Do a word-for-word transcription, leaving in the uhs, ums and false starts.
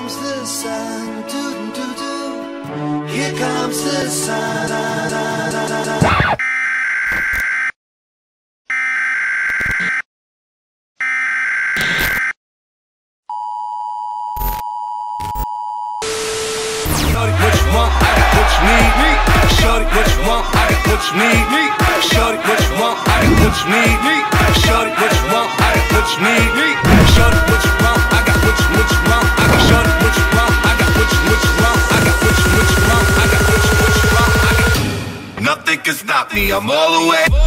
comes the sun, doo doo doo. Here comes the sun. Da, da, da, da, da. Shorty, what you want? I got what you need. Shorty, what you want? I got what you need. Shorty, what you want? I got what you need. Shorty, what you want? I got what you need. Shorty, what you want? I got what you what you want. I got shorty, what you want? I got what you what you want. I got what you what you want. I got what you what you want. I got nothing can stop me. I'm all the way.